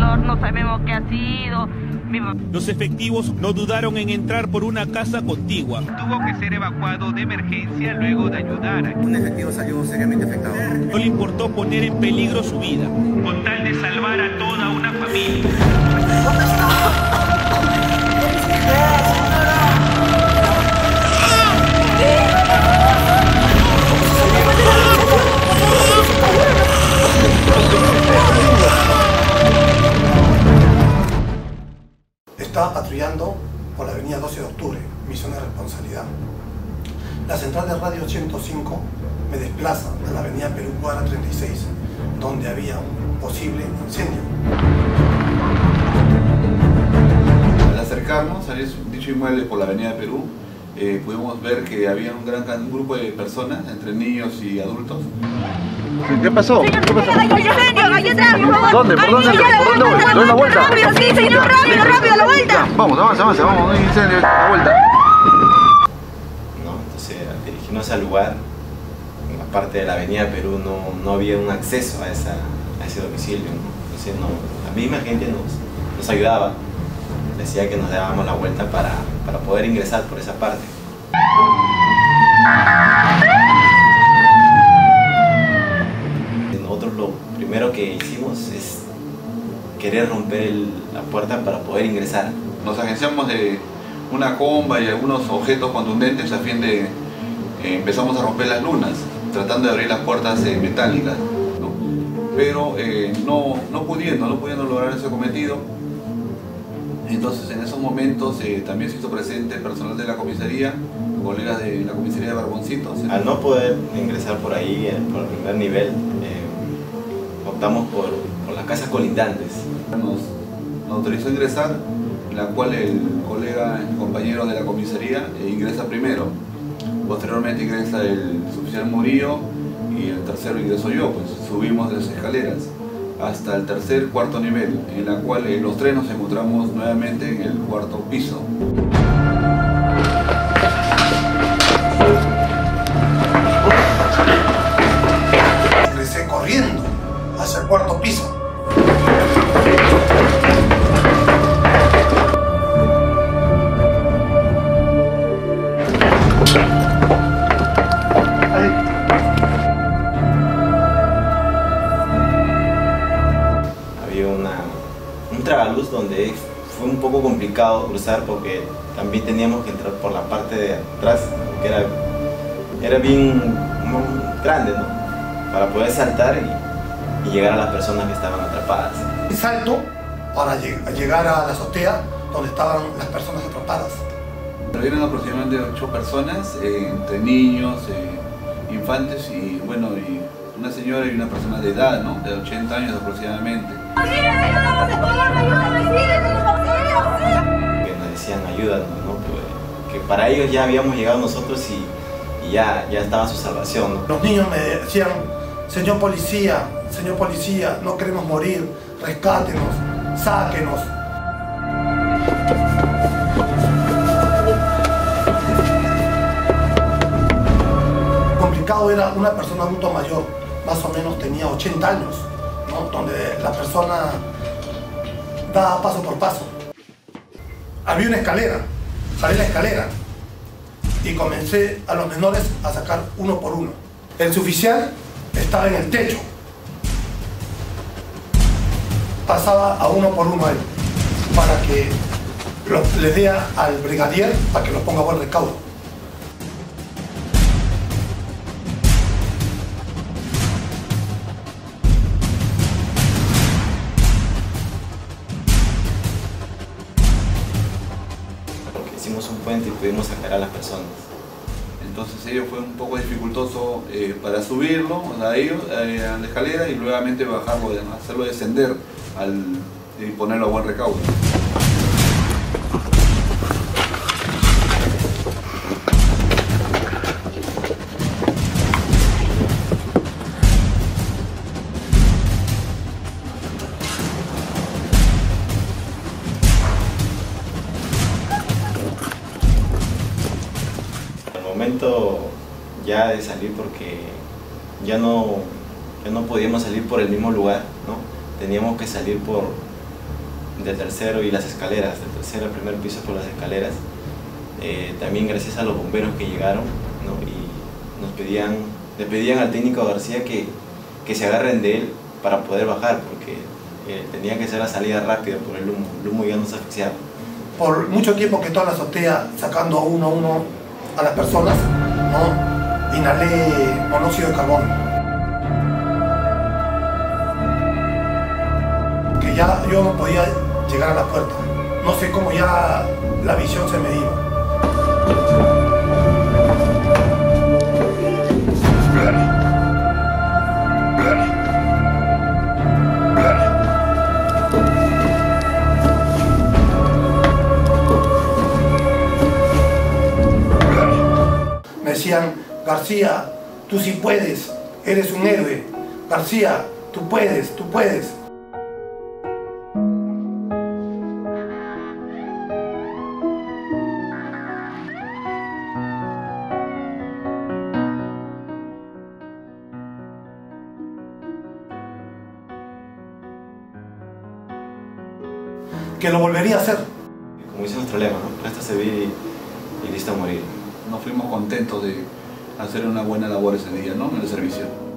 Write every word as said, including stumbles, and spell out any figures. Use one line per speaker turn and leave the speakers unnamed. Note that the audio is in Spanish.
dolor, no sabemos qué ha sido. Mi...
Los efectivos no dudaron en entrar por una casa contigua.
Tuvo que ser evacuado de emergencia luego de ayudar.
Un efectivo salió seriamente afectado.
No le importó poner en peligro su vida,
con tal de salvar a toda una familia.
Estaba patrullando por la avenida doce de octubre, misión de responsabilidad. La central de radio ciento cinco me desplaza a la avenida Perú cuadra treinta y seis, donde había un posible incendio.
Al acercarnos a dicho inmueble por la avenida Perú, eh, pudimos ver que había un gran un grupo de personas, entre niños y adultos.
¿Qué pasó? ¿Qué pasó? ¿Dónde? ¿Por dónde? ¿Por dónde voy? ¿Doy la vuelta?
Rápido, sí, señor, rápido, rápido, la vuelta.
Vamos, avanza, avanza, vamos, no hay incendio, la vuelta.
¿No? Entonces, al dirigirnos al lugar, en la parte de la avenida Perú no, no había un acceso a, esa, a ese domicilio, ¿no? Entonces, no, la misma gente nos, nos ayudaba, decía que nos dábamos la vuelta para, para poder ingresar por esa parte. Nosotros lo primero que hicimos es querer romper el, la puerta para poder ingresar.
Nos agenciamos de una comba y algunos objetos contundentes a fin de... Eh, empezamos a romper las lunas, tratando de abrir las puertas eh, metálicas, ¿no? Pero eh, no, no pudiendo, no pudiendo lograr ese cometido. Entonces en esos momentos eh, también se hizo presente el personal de la comisaría, colegas de la comisaría de Barboncitos.
Al no poder ingresar por ahí, por el primer nivel, eh, optamos por, por las casas colindantes.
Nos, nos autorizó a ingresar, en la cual el colega, el compañero de la comisaría eh, ingresa primero. Posteriormente ingresa el suboficial Murillo y el tercero ingreso yo, pues subimos las escaleras hasta el tercer, cuarto nivel, en la cual eh, los tres nos encontramos nuevamente en el cuarto piso.
Ingresé corriendo hacia el cuarto piso.
Tragaluz donde fue un poco complicado cruzar porque también teníamos que entrar por la parte de atrás, que era, era bien grande, ¿no? Para poder saltar y, y llegar a las personas que estaban atrapadas.
Salto para llegar a la azotea donde estaban las personas atrapadas.
Eran aproximadamente ocho personas, eh, entre niños, eh, infantes y bueno, y una señora y una persona de edad, ¿no? De ochenta años aproximadamente.
Que nos decían ayúdanos, ¿no? Pues, que para ellos ya habíamos llegado nosotros y, y ya, ya estaba su salvación, ¿no?
Los niños me decían, señor policía, señor policía, no queremos morir, rescátenos, sáquenos. Complicado era una persona adulto mayor, más o menos tenía ochenta años, ¿no? Donde la persona daba paso por paso. Había una escalera, salí la escalera y comencé a los menores a sacar uno por uno. El suboficial estaba en el techo. Pasaba a uno por uno a él para que lo, le dé al brigadier para que lo ponga a buen recaudo.
Hicimos un puente y pudimos sacar a las personas.
Entonces ello fue un poco dificultoso eh, para subirlo a ellos, eh, a la escalera y luego bajarlo, hacerlo descender al, y ponerlo a buen recaudo.
Momento ya de salir porque ya no, ya no podíamos salir por el mismo lugar, ¿no? Teníamos que salir por, del tercero y las escaleras, del tercero al primer piso por las escaleras. Eh, también gracias a los bomberos que llegaron, ¿no? Y nos pedían, le pedían al técnico García que, que se agarren de él para poder bajar, porque eh, tenía que ser la salida rápida por el humo, el humo ya nos asfixiaba.
Por mucho tiempo que toda la azotea sacando uno a uno a las personas, ¿no? Inhalé monóxido de carbono. Que ya yo no podía llegar a la puerta. No sé cómo ya la visión se me iba. Me decían, García, tú sí puedes, eres un héroe. García, tú puedes, tú puedes. Que lo volvería a hacer.
Como dice nuestro lema, ¿no? Presta a servir y, y listo a morir.
Nos fuimos contentos de hacer una buena labor ese día, ¿no? En el servicio.